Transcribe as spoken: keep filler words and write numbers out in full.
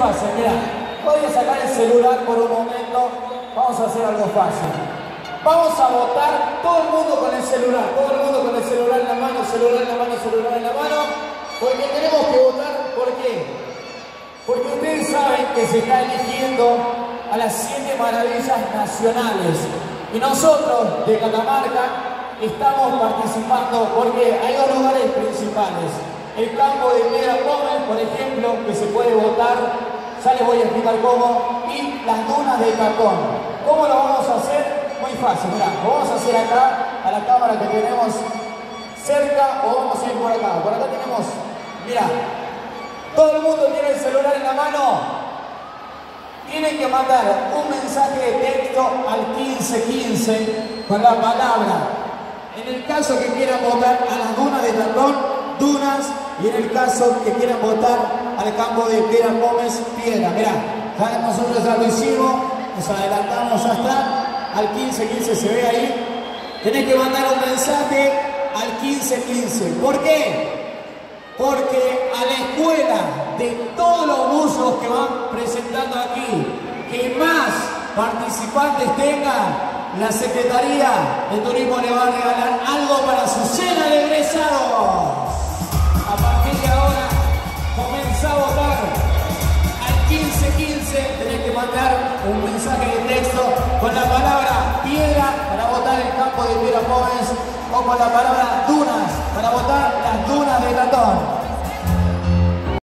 fácil, mirá. Voy a sacar el celular por un momento. Vamos a hacer algo fácil. Vamos a votar todo el mundo con el celular. Todo el mundo con el celular en la mano, celular en la mano, celular en la mano. Porque tenemos que votar. ¿Por qué? Porque ustedes saben que se está eligiendo a las siete maravillas nacionales. Y nosotros, de Catamarca, estamos participando porque hay dos lugares principales. El campo de Piedra Gómez, por ejemplo, que se puede votar, ya les voy a explicar cómo, y las dunas de Tatón. ¿Cómo lo vamos a hacer? Muy fácil, mirá, lo vamos a hacer acá, a la cámara que tenemos cerca, o vamos a ir por acá. Por acá tenemos, mirá, todo el mundo tiene el celular en la mano. Tienen que mandar un mensaje de texto al quince quince con la palabra. En el caso que quieran votar a las dunas de Tatón, dunas, y en el caso que quieran votar al campo de Piedra Gómez, piedra. Mirá, ya nosotros ya lo hicimos, nos adelantamos hasta al quince quince, se ve ahí. Tenés que mandar un mensaje al quince quince. ¿Por qué? Porque a la escuela de todos los buzos que van presentando aquí, que más participantes tengan, la Secretaría de Turismo le va a regalar algo para su cena de egresados. A partir de ahora, comienza a votar. Al quince quince tenés que mandar un mensaje de texto con la palabra piedra para votar el campo de Piedra Gómez, o con la palabra dunas para votar las dunas de Tatón.